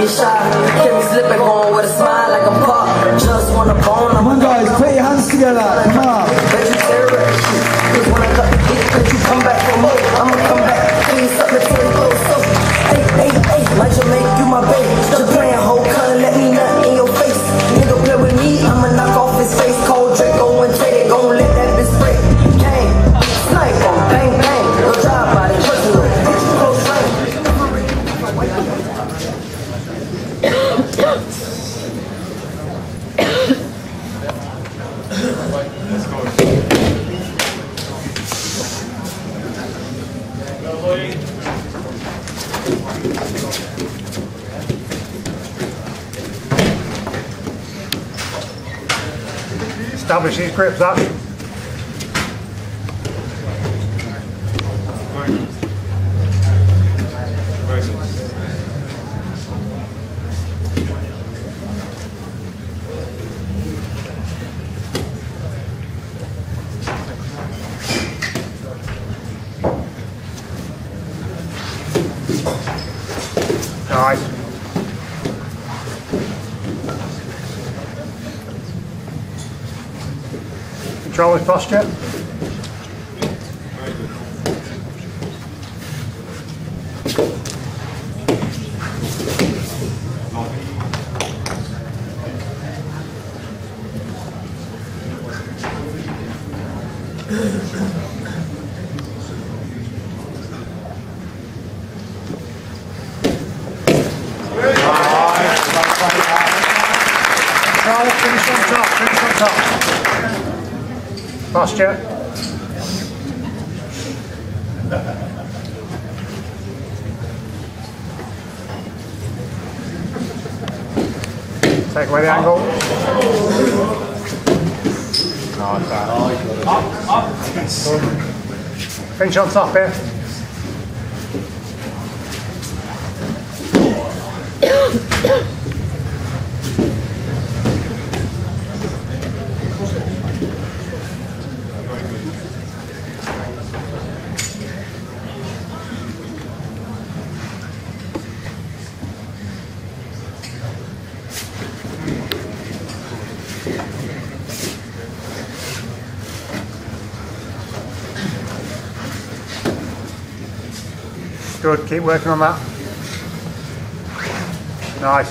me shy. Keep me slipping, going with a smile like I'm pop. Just want a bone. Come on, guys, put your hands together. Come on. Vegetarian. Cause when I cut the beat, cause you come back for more. I'ma come back. Please something to the close. So, hey, might just make you my baby. Just playing whole color, let me nut in your face. Nigga play with me, I'ma knock off his face. Cold Draco and take it, gon' let that bitch spray. Gang, snipe on, bang, bang. No drive by the personal. Close range. Let's go. Establish these grips up. Nice. Control his posture. Finish on top, finish on top. Posture. Take away the angle. Up. Finish on top here. Good, keep working on that. Nice.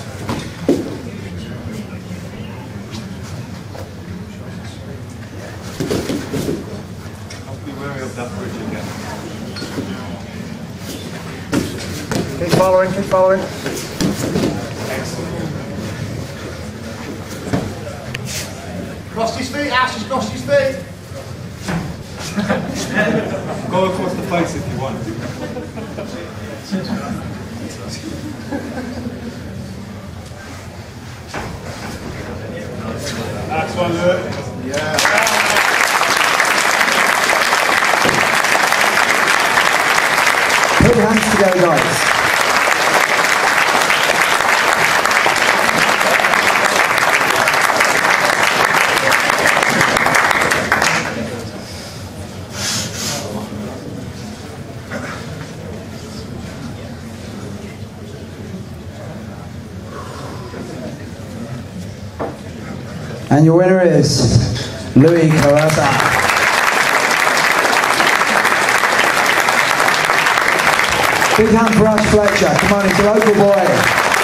I'll be wary of that bridge again. Keep following, keep following. Cross his feet, Ash, he's crossed his feet. Go across the face if you want. That's one, look. Yeah. Put your hands together, guys. And your winner is Corazza. Big hand for us, Fletcher. Come on, he's a local boy.